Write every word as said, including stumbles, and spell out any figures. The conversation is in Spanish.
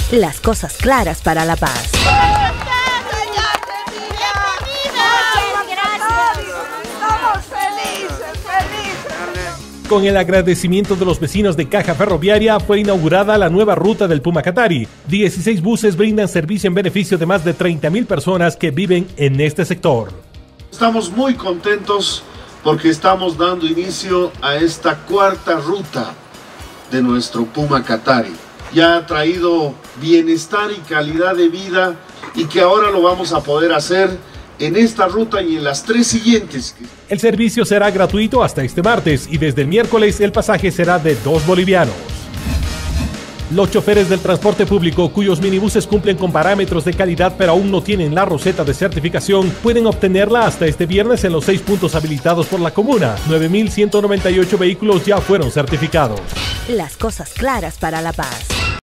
Las cosas claras para la paz. Con el agradecimiento de los vecinos de Caja Ferroviaria fue inaugurada la nueva ruta del Pumacatari. dieciséis buses brindan servicio en beneficio de más de treinta mil personas que viven en este sector. Estamos muy contentos porque estamos dando inicio a esta cuarta ruta de nuestro Pumacatari. Ya ha traído bienestar y calidad de vida y que ahora lo vamos a poder hacer en esta ruta y en las tres siguientes. El servicio será gratuito hasta este martes y desde el miércoles el pasaje será de dos bolivianos. Los choferes del transporte público cuyos minibuses cumplen con parámetros de calidad pero aún no tienen la roseta de certificación pueden obtenerla hasta este viernes en los seis puntos habilitados por la comuna. nueve mil ciento noventa y ocho vehículos ya fueron certificados. Las cosas claras para la paz.